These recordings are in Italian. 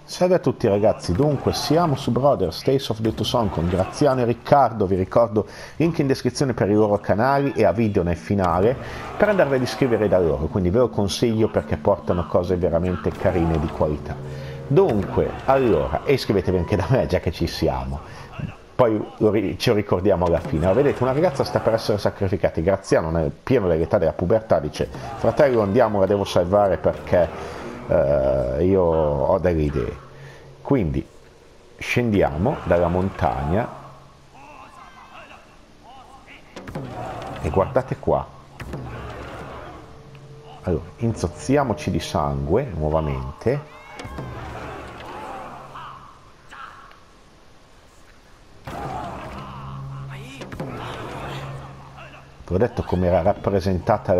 Salve a tutti ragazzi, dunque siamo su Brothers Tales of the Two Sons con Graziano e Riccardo, vi ricordo link in descrizione per i loro canali e a video nel finale per andarvi ad iscrivere da loro, quindi ve lo consiglio perché portano cose veramente carine e di qualità. Dunque, allora, e iscrivetevi anche da me già che ci siamo, poi ce lo ricordiamo alla fine. Allora, vedete, una ragazza sta per essere sacrificata, Graziano nel pieno dell'età della pubertà dice fratello andiamo, la devo salvare perché io ho delle idee. Quindi scendiamo dalla montagna e guardate qua. Allora, inzozziamoci di sangue nuovamente. Vi ho detto come era rappresentata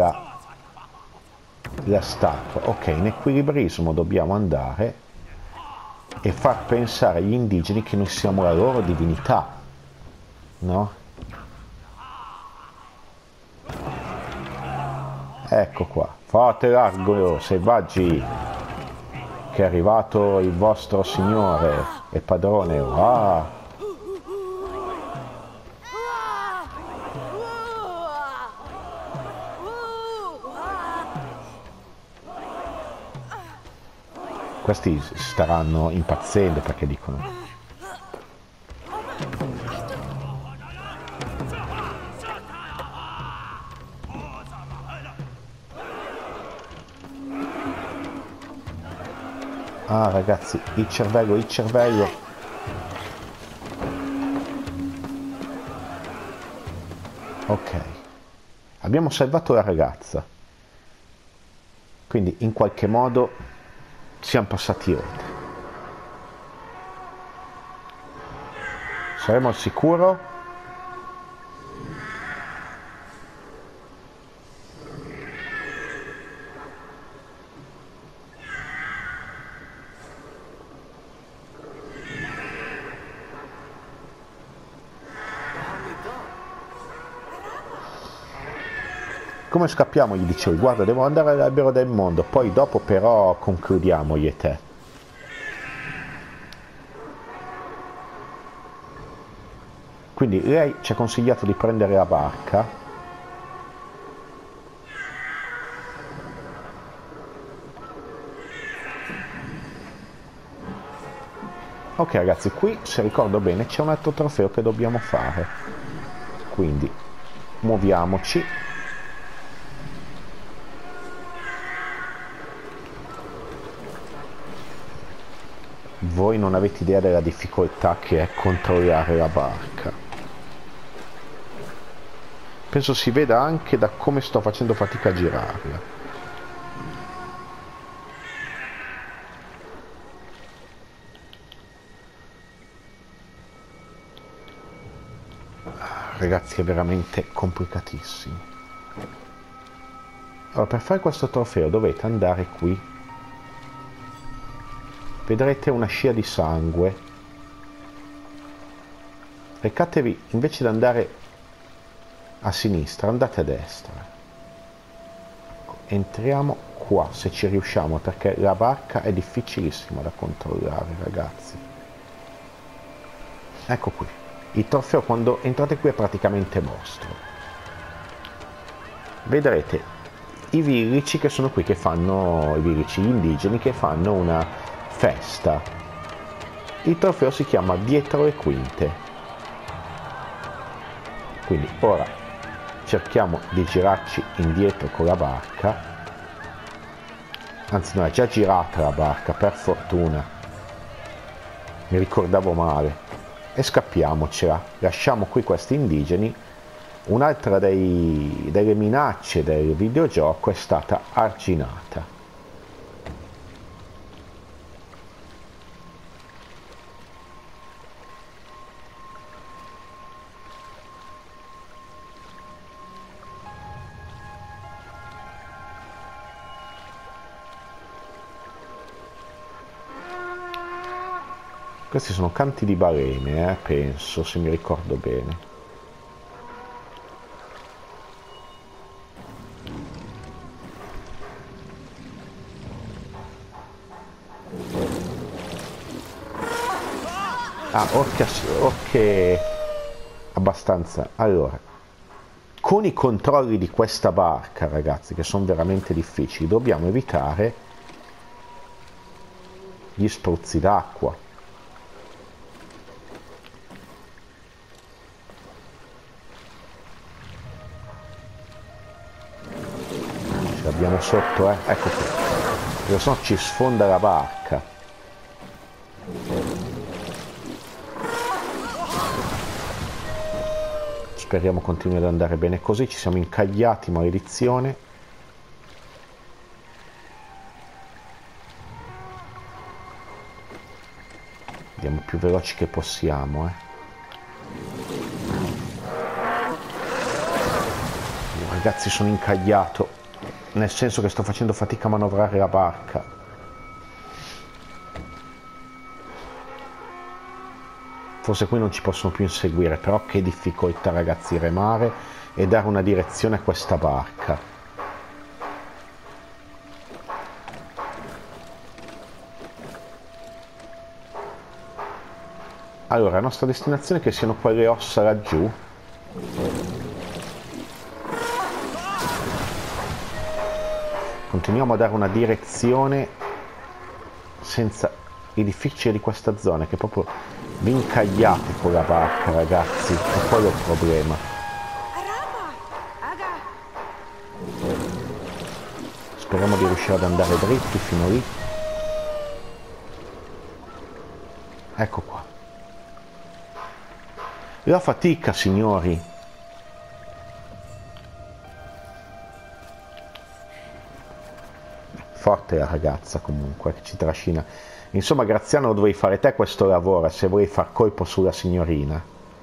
la statua. Ok, in equilibrismo dobbiamo andare e far pensare agli indigeni che noi siamo la loro divinità, no? Ecco qua, fate largo selvaggi, che è arrivato il vostro signore e padrone. Ah! Questi staranno impazzendo perché dicono ah ragazzi, il cervello. Ok, abbiamo salvato la ragazza, quindi in qualche modo siamo passati oltre. Saremo al sicuro? Come scappiamo? Gli dicevo, guarda, devo andare all'albero del mondo, poi dopo però concludiamo io e te. Quindi lei ci ha consigliato di prendere la barca. Ok ragazzi, qui se ricordo bene c'è un altro trofeo che dobbiamo fare. Quindi muoviamoci. Voi non avete idea della difficoltà che è controllare la barca. Penso si veda anche da come sto facendo fatica a girarla. Ragazzi, è veramente complicatissimo. Allora, per fare questo trofeo dovete andare qui. Vedrete una scia di sangue. Recatevi, invece di andare a sinistra, andate a destra. Entriamo qua, se ci riusciamo, perché la barca è difficilissima da controllare, ragazzi. Ecco qui. Il trofeo quando entrate qui è praticamente vostro. Vedrete i villici che sono qui, che fanno, i villici, gli indigeni che fanno una festa. Il trofeo si chiama dietro le quinte. Quindi ora cerchiamo di girarci indietro con la barca, anzi no, è già girata la barca, per fortuna, mi ricordavo male, e scappiamocela. Lasciamo qui questi indigeni. Un'altra delle minacce del videogioco è stata arginata. Questi sono canti di balene, penso, se mi ricordo bene. Ah, orche abbastanza. Allora, con i controlli di questa barca, ragazzi, che sono veramente difficili, dobbiamo evitare gli spruzzi d'acqua. Ce l'abbiamo sotto, ecco qui. Perché sennò ci sfonda la barca. Speriamo continui ad andare bene così. Ci siamo incagliati, maledizione. Andiamo più veloci che possiamo, Ragazzi, sono incagliato, nel senso che sto facendo fatica a manovrare la barca. Forse qui non ci possono più inseguire, però che difficoltà, ragazzi, remare e dare una direzione a questa barca. Allora, la nostra destinazione è che siano quelle ossa laggiù. Continuiamo a dare una direzione senza i difficili di questa zona, che proprio vi incagliate con la barca, ragazzi, è quello il problema. Speriamo di riuscire ad andare dritti fino lì. Ecco qua. La fatica, signori. Forte la ragazza comunque che ci trascina. Insomma, Graziano, lo dovevi fare te questo lavoro se vuoi far colpo sulla signorina.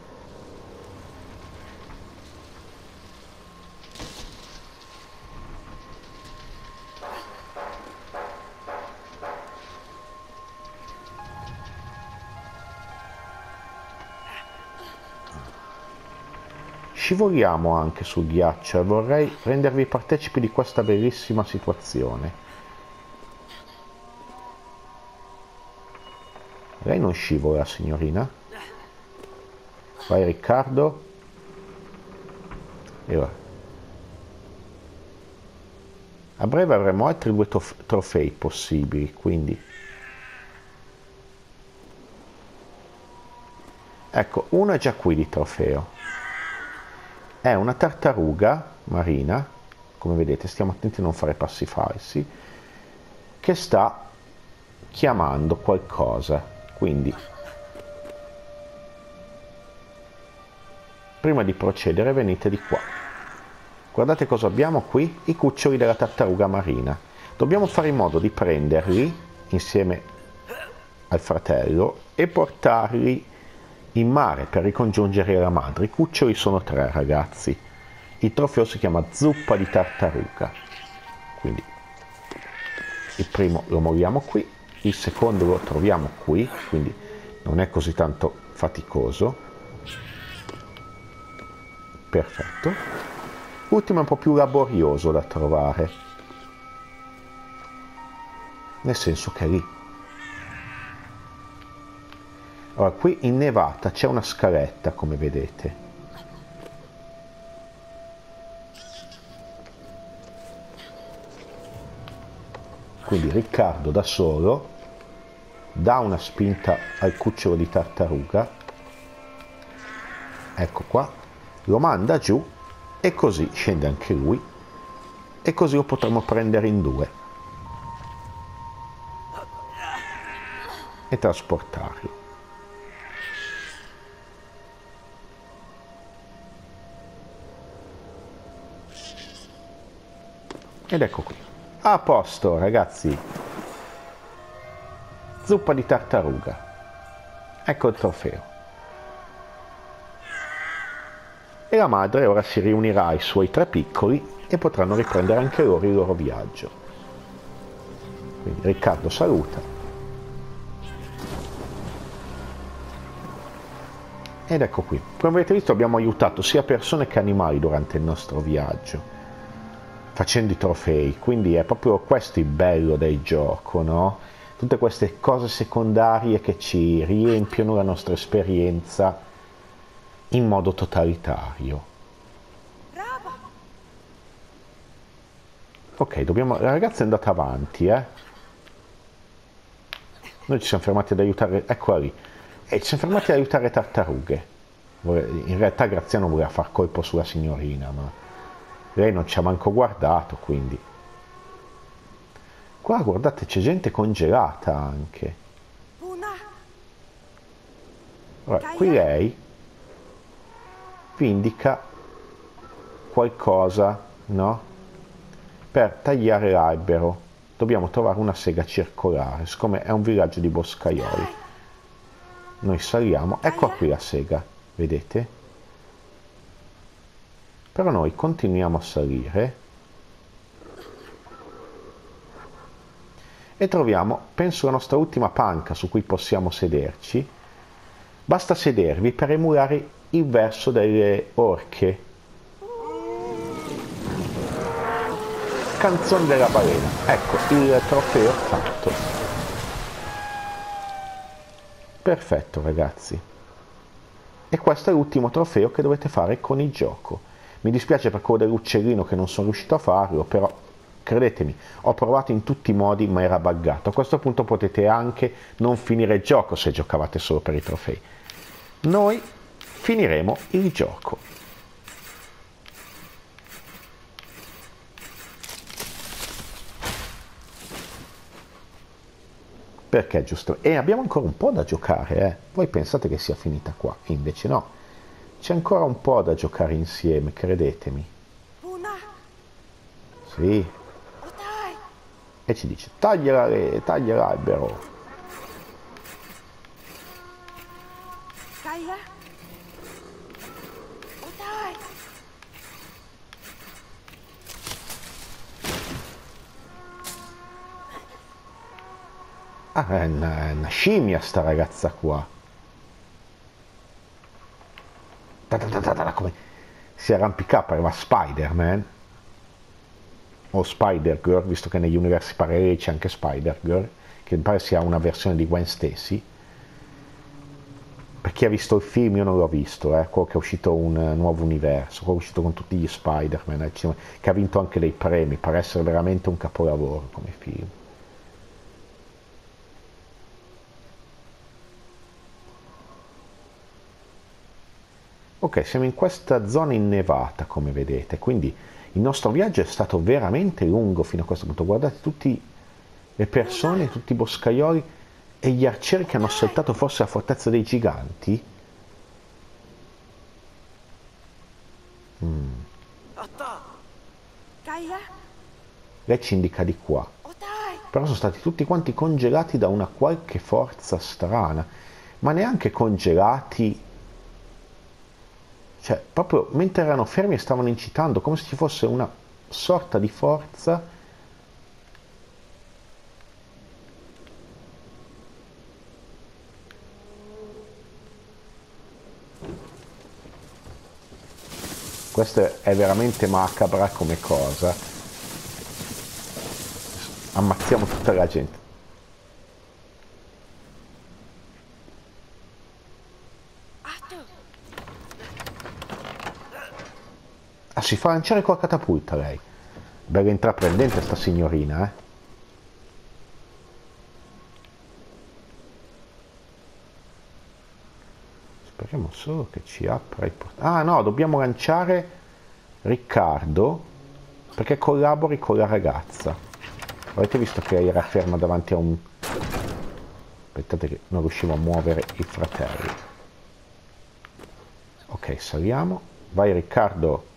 Scivoliamo anche sul ghiaccio e vorrei rendervi partecipi di questa bellissima situazione. Lei non scivola, signorina? Vai, Riccardo. E va. A breve avremo altri 2 trofei possibili, quindi. Ecco, uno è già qui di trofeo. È una tartaruga marina, come vedete, stiamo attenti a non fare passi falsi, che sta chiamando qualcosa. Quindi, prima di procedere, venite di qua. Guardate cosa abbiamo qui, i cuccioli della tartaruga marina. Dobbiamo fare in modo di prenderli insieme al fratello e portarli in mare per ricongiungere la madre. I cuccioli sono 3, ragazzi. Il trofeo si chiama zuppa di tartaruga. Quindi, il primo lo muoviamo qui. Il secondo lo troviamo qui, quindi non è così tanto faticoso. Perfetto. L'ultimo è un po' più laborioso da trovare, nel senso che è lì. Allora, qui in nevata c'è una scaletta, come vedete. Quindi Riccardo da solo dà una spinta al cucciolo di tartaruga, ecco qua, lo manda giù e così scende anche lui e così lo potremo prendere in 2 e trasportarlo. Ed ecco qui. A posto, ragazzi. Zuppa di tartaruga. Ecco il trofeo. E la madre ora si riunirà ai suoi 3 piccoli e potranno riprendere anche loro il loro viaggio. Quindi Riccardo saluta. Ed ecco qui. Come avete visto abbiamo aiutato sia persone che animali durante il nostro viaggio, facendo i trofei, quindi è proprio questo il bello del gioco, no? tutte queste cose secondarie che ci riempiono la nostra esperienza in modo totalitario. Ok, la ragazza è andata avanti, Noi ci siamo fermati ad aiutare, eccola lì, e ci siamo fermati ad aiutare le tartarughe. In realtà Graziano voleva far colpo sulla signorina, ma lei non ci ha manco guardato, quindi. Qua guardate, c'è gente congelata anche. Allora, qui lei vi indica qualcosa, no? Per tagliare l'albero dobbiamo trovare una sega circolare, siccome è un villaggio di boscaioli. Noi saliamo, ecco qui la sega, vedete? Però noi continuiamo a salire e troviamo, penso, la nostra ultima panca su cui possiamo sederci. Basta sedervi per emulare il verso delle orche. Canzone della balena. Ecco, il trofeo fatto. Perfetto, ragazzi. E questo è l'ultimo trofeo che dovete fare con il gioco. Mi dispiace per quello dell'uccellino che non sono riuscito a farlo, però credetemi, ho provato in tutti i modi ma era buggato. A questo punto potete anche non finire il gioco se giocavate solo per i trofei. Noi finiremo il gioco. Perché giusto? E abbiamo ancora un po' da giocare, Voi pensate che sia finita qua, invece no. C'è ancora un po' da giocare insieme, credetemi. Sì. E ci dice, taglia l'albero. Ah, è una scimmia sta ragazza qua. Come si arrampica, pareva Spider-Man. O Spider-Girl, visto che negli universi paralleli c'è anche Spider-Girl, che mi pare sia una versione di Gwen Stacy. Per chi ha visto il film, io non l'ho visto, quello che è uscito un nuovo universo, quello che è uscito con tutti gli Spider-Man, che ha vinto anche dei premi, pare essere veramente un capolavoro come film. Ok, siamo in questa zona innevata, come vedete, quindi il nostro viaggio è stato veramente lungo fino a questo punto. Guardate tutte le persone, tutti i boscaioli e gli arcieri che hanno saltato forse la fortezza dei giganti. Lei ci indica di qua. Però sono stati tutti quanti congelati da una qualche forza strana, ma neanche congelati. Cioè, proprio mentre erano fermi e stavano incitando, come se ci fosse una sorta di forza. Questa è veramente macabra come cosa. Ammazziamo tutta la gente. Ah, si fa lanciare con la catapulta lei. Bella intraprendente sta signorina, Speriamo solo che ci apra il portale. Ah no, dobbiamo lanciare Riccardo perché collabori con la ragazza. Avete visto che lei era ferma davanti a un... Aspettate che non riuscivo a muovere il fratello. Ok, saliamo. Vai Riccardo.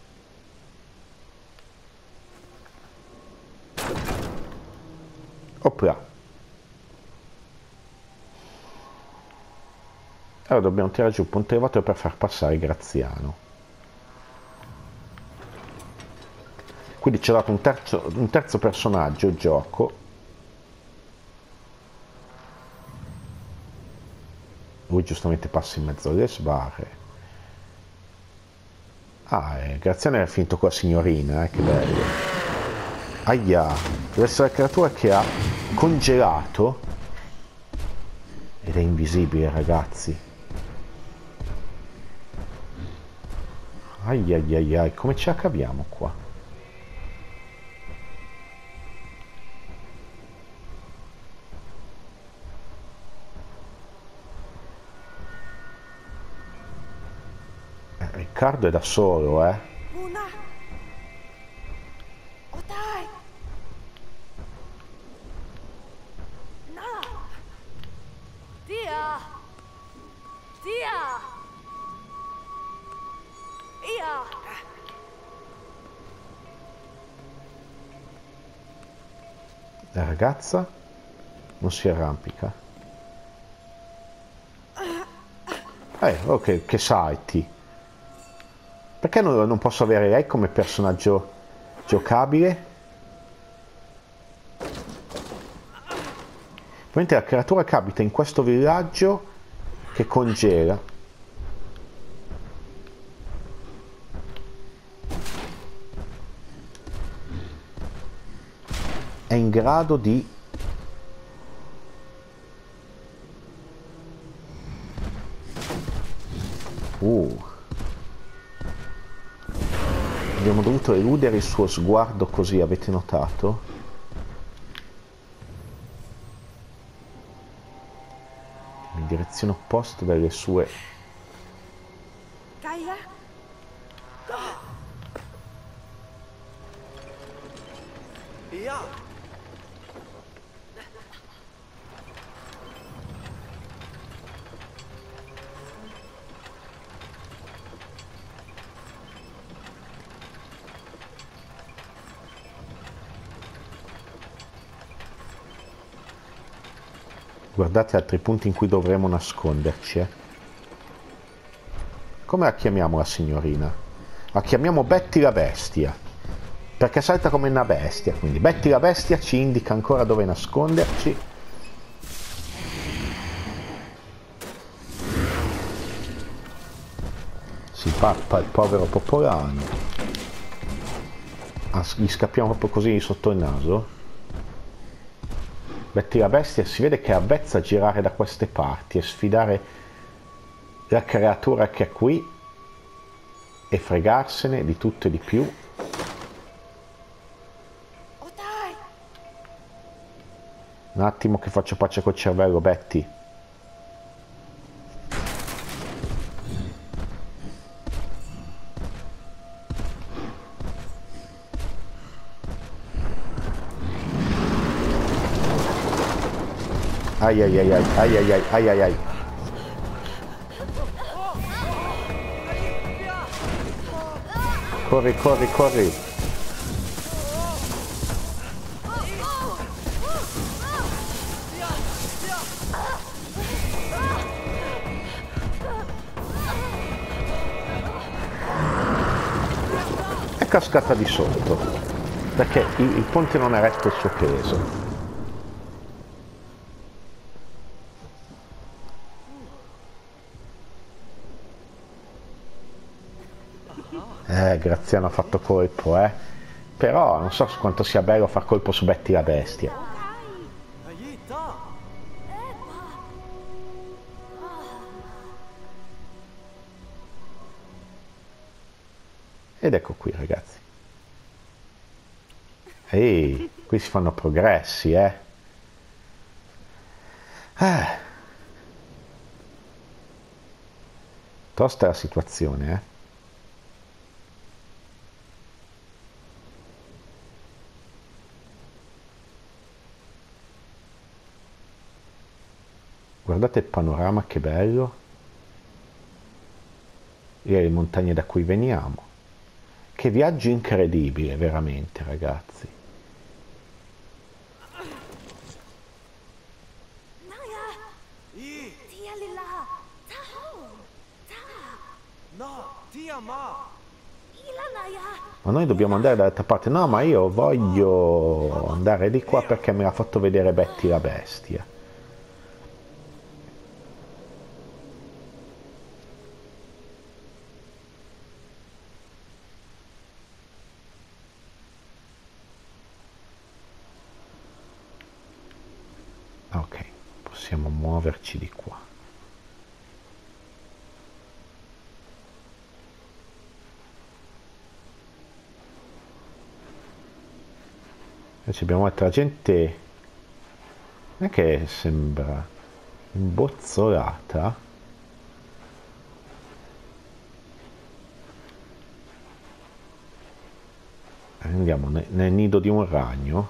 Opla. Allora dobbiamo tirare giù il punto elevatore per far passare Graziano. Quindi ci ha dato un terzo personaggio il gioco. Lui giustamente passa in mezzo alle sbarre. Ah, Graziano era finito con la signorina, che bello. Aia, deve essere la creatura che ha congelato ed è invisibile, ragazzi. Ai ai ai ai, come ce la caviamo qua? Riccardo è da solo, eh. Una. Otai. Na. Dia. Dia. Ia. La ragazza non si arrampica. Ok, che salti. Perché non posso avere lei come personaggio giocabile? Ovviamente la creatura che abita in questo villaggio che congela. È in grado di... Abbiamo dovuto eludere il suo sguardo così, avete notato? In direzione opposta dalle sue... Gaia. Ia. Guardate altri punti in cui dovremo nasconderci, eh. Come la chiamiamo la signorina? La chiamiamo Betty la bestia, perché salta come una bestia, quindi Betty la bestia ci indica ancora dove nasconderci. Si pappa il povero popolano. Gli scappiamo proprio così sotto il naso. Betty la bestia si vede che è avvezza a girare da queste parti e sfidare la creatura che è qui e fregarsene di tutto e di più. Otai. Un attimo che faccio pace col cervello, Betty. Ai ai ai ai ai ai ai ai ai ai. Corri, corri, corri. È cascata di sotto, perché il ponte non ha retto il suo peso. Graziano ha fatto colpo, eh. Però non so quanto sia bello far colpo su Betty la bestia. Aiuta. Ed ecco qui, ragazzi. Ehi, qui si fanno progressi, eh. Tosta la situazione, eh. Guardate il panorama, che bello. E le montagne da cui veniamo. Che viaggio incredibile, veramente, ragazzi. Naya. I. Tia lila. Taho. Ta. No. Tia ma. Ila Naya. Ma noi dobbiamo andare dall'altra parte. No, ma io voglio andare di qua perché me l'ha fatto vedere Betty la bestia. Ok, possiamo muoverci di qua. Invece abbiamo altra gente, non è che sembra imbozzolata. Andiamo nel nido di un ragno.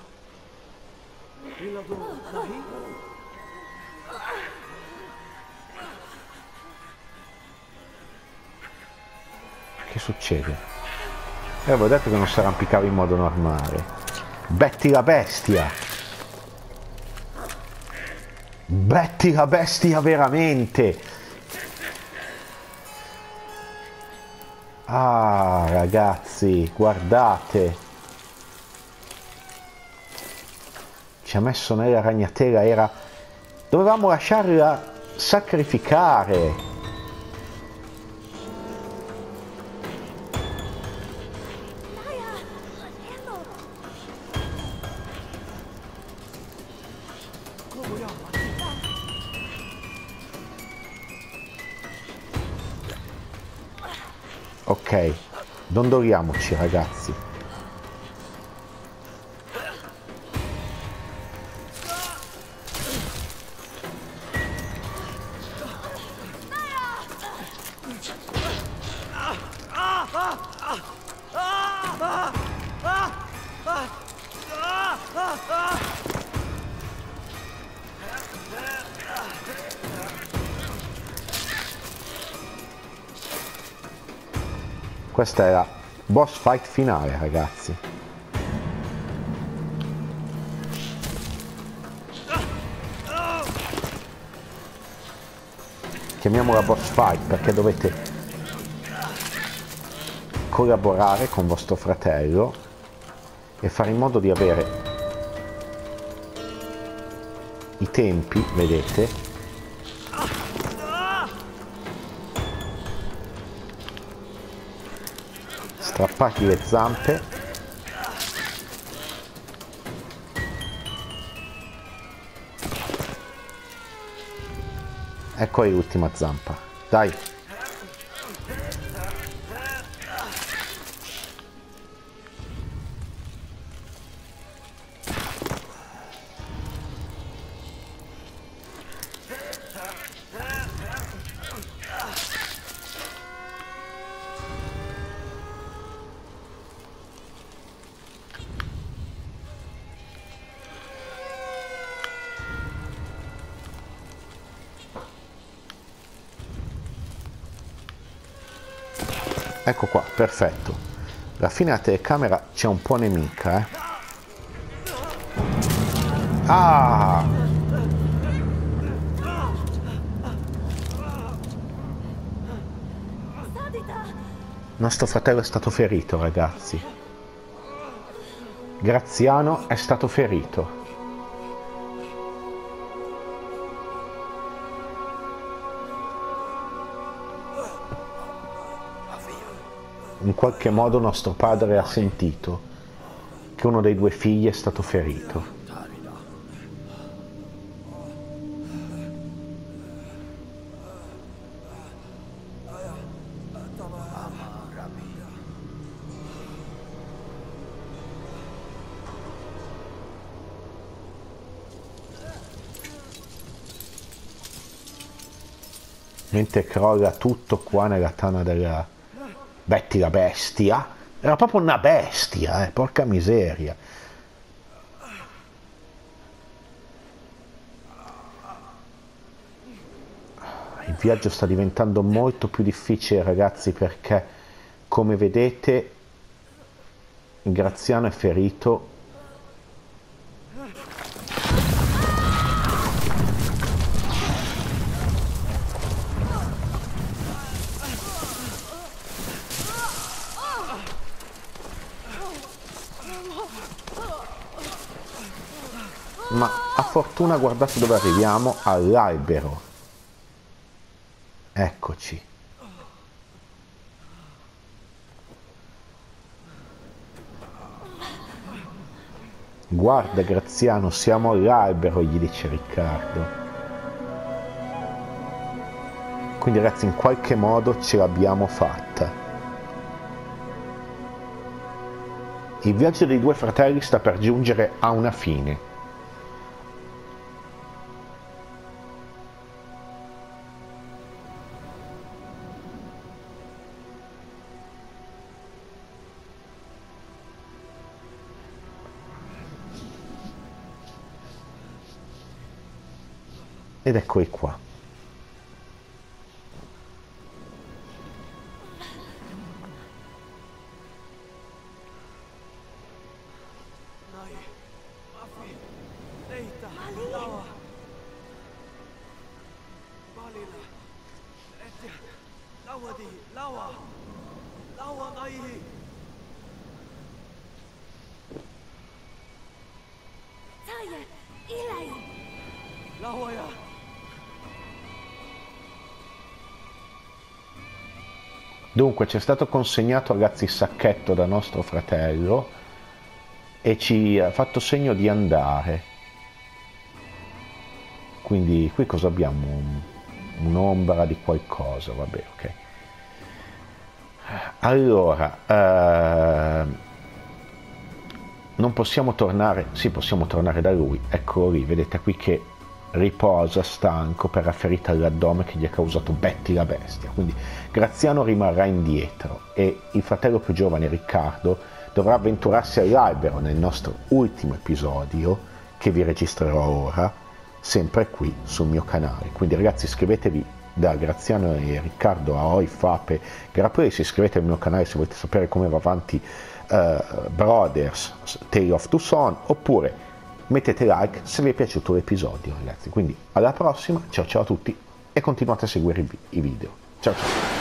Ilado nahi? Che succede? Avevo detto che non si arrampicava in modo normale. Betty la bestia! Betty la bestia veramente! Ah, ragazzi, guardate! Ci ha messo nella ragnatela, era... Dovevamo lasciarla sacrificare! Naya! Hello! Kobayama. Ok, dondoliamoci ragazzi. Questa è la boss fight finale, ragazzi. Chiamiamola boss fight perché dovete collaborare con vostro fratello e fare in modo di avere i tempi, vedete, strappati le zampe. Ecco l'ultima zampa, dai. Ecco qua, perfetto. Alla fine la telecamera c'è un po' nemica, eh. Ah! Sadita! Nostro fratello è stato ferito, ragazzi. Graziano è stato ferito. In qualche modo nostro padre ha sentito che uno dei due figli è stato ferito. Mentre crolla tutto qua nella tana della Betty la bestia. Era proprio una bestia, porca miseria. Il viaggio sta diventando molto più difficile, ragazzi, perché come vedete Graziano è ferito. Ma a fortuna guardate dove arriviamo, all'albero. Eccoci. Guarda Graziano, siamo all'albero, gli dice Riccardo. Quindi ragazzi, in qualche modo ce l'abbiamo fatta. Il viaggio dei due fratelli sta per giungere a una fine. Ed eccoli qua. Nai, Mafi, Leita, Lawa, Balila, Etia, Lawadi, Lawa, Lawa Nai. Taya, Ilai. Lawaya. Dunque ci è stato consegnato ragazzi il sacchetto da nostro fratello e ci ha fatto segno di andare. Quindi qui cosa abbiamo? Un'ombra di qualcosa, vabbè, ok. Allora, non possiamo tornare, sì possiamo tornare da lui, eccolo lì, vedete qui che riposa stanco per la ferita all'addome che gli ha causato Betty la bestia. Quindi Graziano rimarrà indietro e il fratello più giovane Riccardo dovrà avventurarsi all'albero nel nostro ultimo episodio che vi registrerò ora, sempre qui sul mio canale. Quindi ragazzi, iscrivetevi da Graziano e Riccardo a Oi Fape Grappres, iscrivetevi al mio canale se volete sapere come va avanti Brothers Tale of Two Sons, oppure mettete like se vi è piaciuto l'episodio ragazzi. Quindi alla prossima, ciao ciao a tutti e continuate a seguire i video. Ciao ciao.